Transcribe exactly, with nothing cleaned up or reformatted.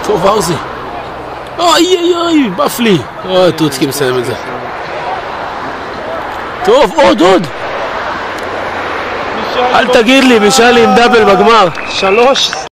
טוב, ארזי. אוי אוי אוי, בף לי. אוי, טוצקי מסיים את זה. טוב, עוד, עוד. אל תגיד לי, משאלי עם דאבל בגמר. שלוש.